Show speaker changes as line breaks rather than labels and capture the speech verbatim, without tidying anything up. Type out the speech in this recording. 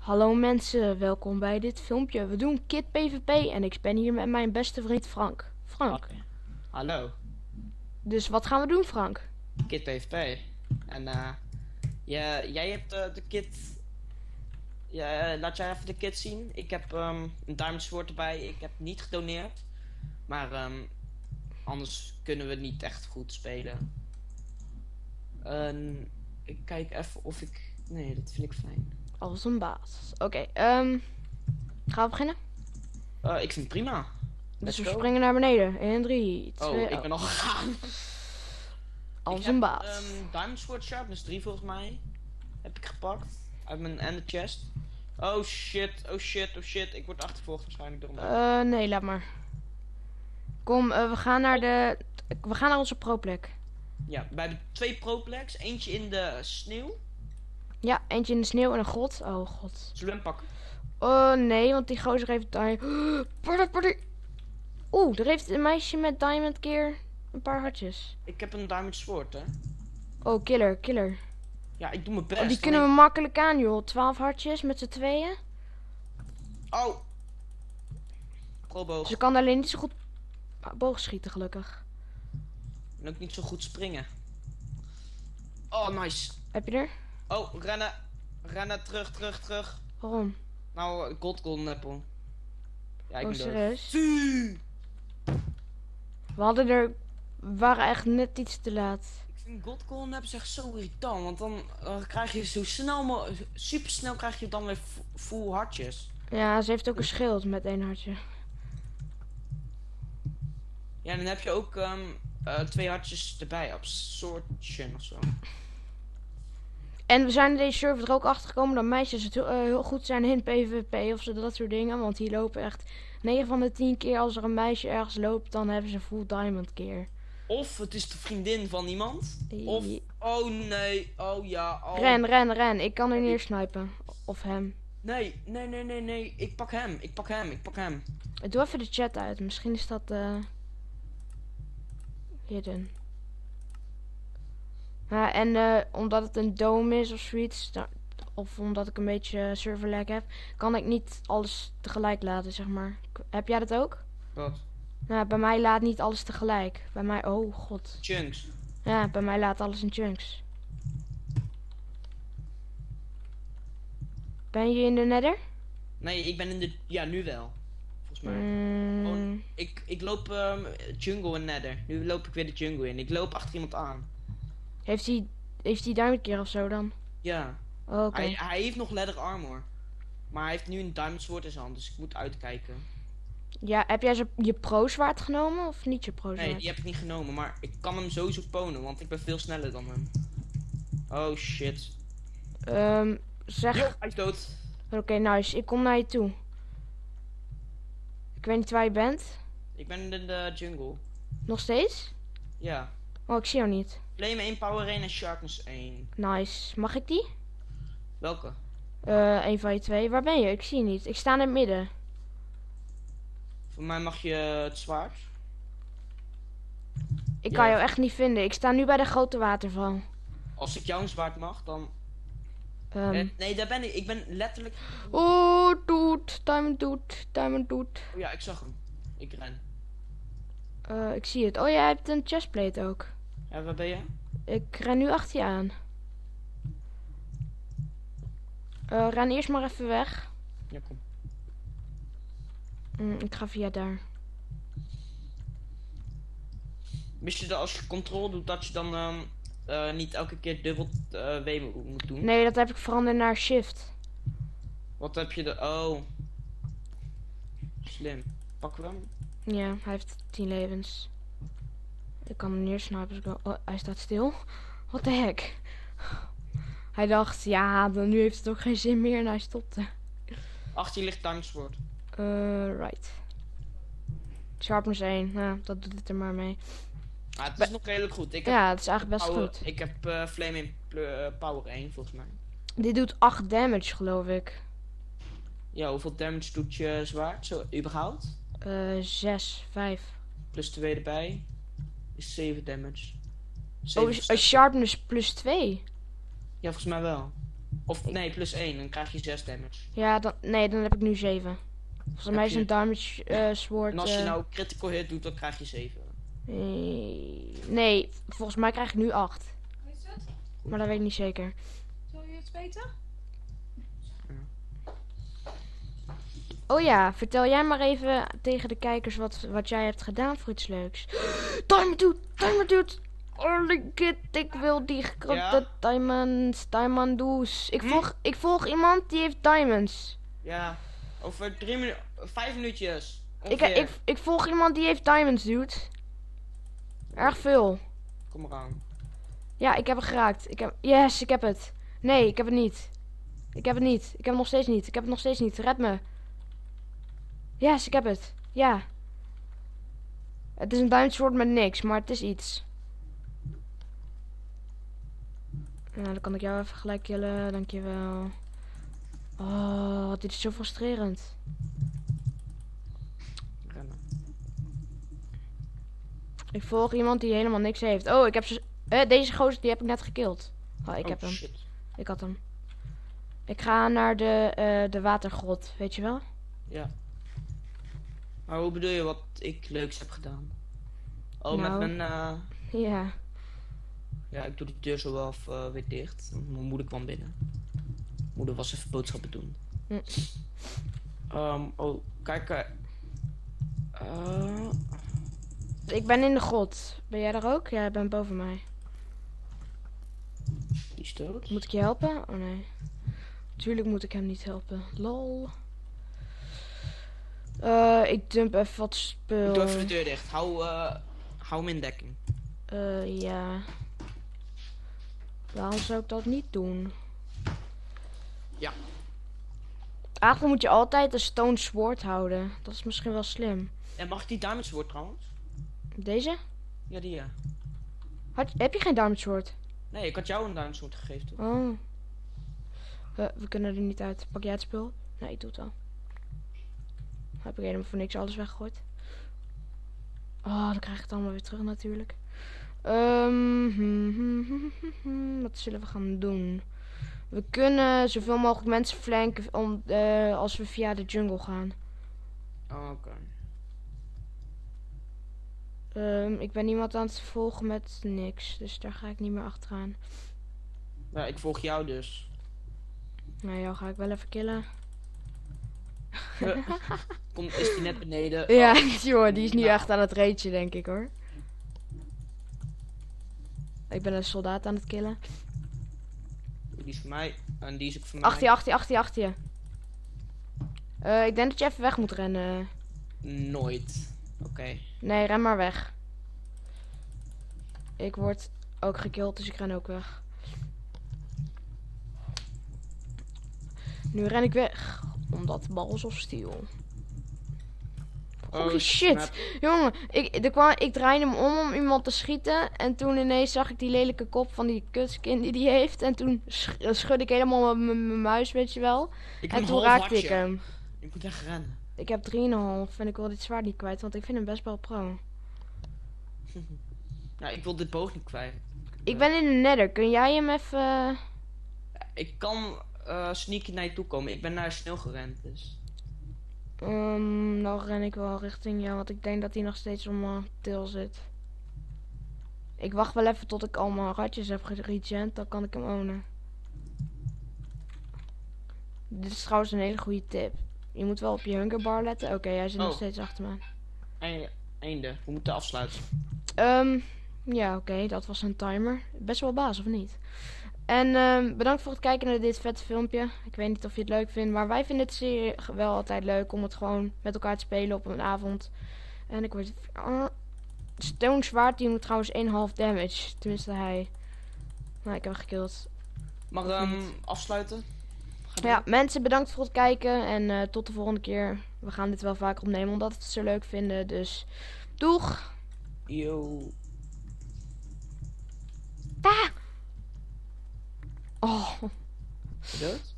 Hallo mensen, welkom bij dit filmpje. We doen Kit PvP en ik ben hier met mijn beste vriend Frank. Frank.
Okay. Hallo.
Dus wat gaan we doen, Frank?
Kit PvP. En eh, ja, jij hebt uh, de kit. Ja, laat jij even de kit zien. Ik heb um, een Diamond Sword erbij. Ik heb niet gedoneerd. Maar um, anders kunnen we niet echt goed spelen. Uh, ik kijk even of ik... Nee, dat vind ik fijn.
Als een baas. Oké, okay, um, gaan we beginnen?
Uh, ik vind het prima.
Dus we springen naar beneden. in drie, twee...
Oh, ik ben al gegaan.
Als
ik
een
heb,
baas.
Um, Diamond Sword Sharpness drie volgens mij. Heb ik gepakt. Uit mijn ender chest. Oh shit, oh shit, oh shit. Ik word achtervolgd waarschijnlijk door
een... Uh, nee, laat maar. Kom, uh, we gaan naar de... We gaan naar onze pro-plek.
Ja, we hebben twee pro-pleks. Eentje in de sneeuw.
Ja, eentje in de sneeuw en een grot. Oh god.
Zullen we hem pakken?
Oh nee, want die gozer heeft daar... Party, party. Oeh, er heeft een meisje met diamond gear een paar hartjes.
Ik heb een diamond sword, hè.
Oh, killer, killer.
Ja, ik doe mijn best.
Oh, die kunnen we makkelijk aan, joh. twaalf hartjes met z'n tweeën.
Oh. Pro-boog.
Ze kan alleen niet zo goed boogschieten, gelukkig.
En ook niet zo goed springen. Oh, nice.
Heb je er?
Oh, rennen. Rennen, terug, terug, terug.
Waarom?
Nou, gold golden apple. Ja, ik
oh,
ben
serieus?
dood.
We hadden er... We waren echt net iets te laat.
Ik vind gold golden apple echt zo irritant. Want dan uh, krijg je zo snel mogelijk... Super snel krijg je dan weer full hartjes.
Ja, ze heeft ook een schild met één hartje.
Ja, en dan heb je ook um, uh, twee hartjes erbij op Swordchen of zo.
En we zijn in deze server er ook achter gekomen dat meisjes het heel, uh, heel goed zijn in PvP of zo, dat soort dingen. Want die lopen echt negen van de tien keer als er een meisje ergens loopt, dan hebben ze full diamond gear.
Of het is de vriendin van iemand. Of, oh nee, oh ja. Oh.
Ren, ren, ren. Ik kan er neer snipen. Of hem.
Nee, nee, nee, nee, nee. Ik pak hem, ik pak hem, ik pak hem.
Doe even de chat uit. Misschien is dat uh, hidden. Ja, en uh, omdat het een dome is of zoiets, of omdat ik een beetje server lag heb, kan ik niet alles tegelijk laden, zeg maar. Heb jij dat ook?
Wat?
Nou, bij mij laat niet alles tegelijk. Bij mij, oh god.
Chunks.
Ja, bij mij laat alles in chunks. Ben je in de nether?
Nee, ik ben in de, ja nu wel. Volgens mij.
Mm.
Oh, ik, ik loop um, jungle en nether. Nu loop ik weer de jungle in. Ik loop achter iemand aan.
Heeft hij, heeft hij diamond gear of zo dan?
Ja.
Oh, oké.
Hij, hij heeft nog leather armor. Maar hij heeft nu een diamond sword in zijn hand, dus ik moet uitkijken.
Ja, heb jij zo je pro zwaard genomen of niet je pro zwaard?
Nee, die heb ik niet genomen, maar ik kan hem sowieso ponen, want ik ben veel sneller dan hem. Oh shit.
Um, zeg...
Yo, hij is dood.
Oké, okay, nice. Ik kom naar je toe. Ik weet niet waar je bent.
Ik ben in de jungle.
Nog steeds?
Ja.
Oh, ik zie jou niet.
Flame één, Power één en Sharpness één.
Nice. Mag ik die?
Welke?
Uh, een van je twee. Waar ben je? Ik zie je niet. Ik sta in het midden.
Voor mij mag je het zwaard.
Ik
ja.
kan jou echt niet vinden. Ik sta nu bij de grote waterval.
Als ik jouw zwaard mag, dan...
Um.
Eh, nee, daar ben ik. Ik ben letterlijk...
Oh, doet. Diamond doet. Diamond doet.
Oh ja, ik zag hem. Ik ren.
Uh, ik zie het. Oh, jij hebt een chestplate ook.
Ja, waar ben je?
Ik ren nu achter je aan. Uh, ren eerst maar even weg.
Ja, kom.
Mm, ik ga via daar.
Wist je dat als je control doet, dat je dan um, uh, niet elke keer dubbel uh, W moet doen?
Nee, dat heb ik veranderd naar shift.
Wat heb je de... Oh. Slim. Pakken we hem?
Ja, hij heeft tien levens. Ik kan hem neersnipen. Oh, hij staat stil. What the heck? Hij dacht, ja, dan nu heeft het ook geen zin meer en hij stopte.
Achter je ligt Diamond Sword.
Uh, right. Sharpness één. Nou, dat doet het er maar mee.
Ah, het is Be nog redelijk goed. Ik heb
ja, het is eigenlijk best
power,
goed.
Ik heb uh, Flame in uh, Power één volgens mij.
Dit doet acht damage, geloof ik.
Ja, hoeveel damage doet je zwaard? Zo, überhaupt?
Uh, zes, vijf.
Plus twee erbij. Is zeven damage.
Oh, is, uh, sharpness plus twee.
Ja, volgens mij wel. Of nee, plus één. Dan krijg je zes damage.
Ja, dan, nee, dan heb ik nu zeven. Volgens mij is
je-
een damage eh sword...
En als je
eh,
nou critical hit doet, dan krijg je zeven.
eh, nee, volgens mij krijg ik nu acht.
Weet je het?
Maar dat weet ik niet zeker.
Wil je het weten?
Oh ja, vertel jij maar even tegen de kijkers wat, wat jij hebt gedaan voor iets leuks. Timer dude, timer dude. Holy kid, ik wil die gekropte
Ja?
diamonds, diamondoes. Ik
Hm?
volg, ik volg iemand die heeft diamonds.
Ja, over drie minuten, vijf minuutjes.
Ik,
Ongeveer.
ik, ik volg iemand die heeft diamonds, dude. Erg veel.
Kom eraan.
Ja, ik heb het geraakt. Ik heb, yes, ik heb het. Nee, ik heb het niet. Ik heb het niet. Ik heb het nog steeds niet. Ik heb het nog steeds niet. Red me. Yes, ik heb het. Ja. Het is een diamond sword met niks, maar het is iets. Nou, dan kan ik jou even gelijk killen. Dankjewel. Oh, dit is zo frustrerend.
Rennen.
Ik volg iemand die helemaal niks heeft. Oh, ik heb ze... Eh, deze gozer, die heb ik net gekild. Oh, ik
Oh,
heb hem.
shit.
Ik had hem. Ik ga naar de, eh, de watergrot, weet je wel?
Ja. Maar hoe bedoel je wat ik leuks heb gedaan? Oh,
Nou.
met mijn... eh,
Ja.
Ja, ik doe de deur zo wel uh, weer dicht. Mijn moeder kwam binnen. Moeder was even boodschappen doen.
Hm.
Ehm, oh, kijk. eh, eh,
Ik ben in de grot. Ben jij daar ook? Ja, jij bent boven mij.
die is dood.
Moet ik je helpen? Oh nee. Tuurlijk moet ik hem niet helpen. Lol. Eh, ik dump even wat spul.
Ik doe even de deur dicht. Hou, eh, hou hem in dekking.
Eh, ja. Waarom zou ik dat niet doen?
Ja.
Eigenlijk moet je altijd een stone sword houden. Dat is misschien wel slim.
En mag ik die diamond sword trouwens?
Deze?
Ja, die ja.
Had, heb je geen diamond sword?
Nee, ik had jou een diamond sword gegeven toch?
Oh. Eh, we kunnen er niet uit. Pak jij het spul? Nee, ik doe het al. Heb ik helemaal voor niks alles weggegooid. Oh, dan krijg ik het allemaal weer terug natuurlijk. Ehm, hmm, hmm, hmm, hmm, hmm. Wat zullen we gaan doen? We kunnen zoveel mogelijk mensen flanken om, eh, als we via de jungle gaan.
Oh, oké.
Ehm, ik ben iemand aan het volgen met niks, dus daar ga ik niet meer achteraan.
Ja, ik volg jou dus.
Nou, jou ga ik wel even killen.
Eh, Kom, is die net beneden?
Ja,
Oh,
joh, die is nu
Nou.
echt aan het ragen, denk ik hoor. Ik ben een soldaat aan het killen.
die is voor mij. En die is ook voor mij.
Achter je, achter je, achter je, achter je. Eh, ik denk dat je even weg moet rennen.
Nooit. Oké.
Nee, ren maar weg. Ik word ook gekilld, dus ik ren ook weg. Nu ren ik weg. Omdat balls of steel. Holy
Oh,
shit.
snap.
Jongen, ik, er kwam, ik draaide hem om om iemand te schieten. En toen ineens zag ik die lelijke kop van die kutskin die die heeft. En toen sch schudde ik helemaal met mijn muis, weet je wel.
Ik heb
En
een
toen
half
raakte
hartje.
ik hem.
Ik moet echt rennen.
Ik heb drieënhalf en ik wil dit zwaard niet kwijt, want ik vind hem best wel pro.
Nou, ik wil dit boog niet kwijt.
Ik ben in de nether, kun jij hem even...
Ik kan eh sneaky naar je toe komen. Ik ben naar snel gerend, dus.
Um, nou ren ik wel richting jou, want ik denk dat hij nog steeds op mijn til zit. Ik wacht wel even tot ik al mijn ratjes heb geregent, dan kan ik hem ownen. Dit is trouwens een hele goede tip. Je moet wel op je hungerbar letten. Oké, hij zit nog
Oh.
steeds achter me.
Einde. Einde. We moeten afsluiten.
Um, ja, oké, dat was een timer. Best wel baas, of niet? En um, bedankt voor het kijken naar dit vette filmpje. Ik weet niet of je het leuk vindt, maar wij vinden het serie wel altijd leuk om het gewoon met elkaar te spelen op een avond. En ik word... Uh, Stone Zwaard, die moet trouwens één komma vijf damage. Tenminste hij. Nou, ik heb hem gekild.
Mag
Of
ehm
niet?
afsluiten? Ga
Ja,
door.
mensen, bedankt voor het kijken. En uh, tot de volgende keer. We gaan dit wel vaker opnemen, omdat we het zo leuk vinden. Dus, doeg!
Yo.
Ah! Oh.
Dood?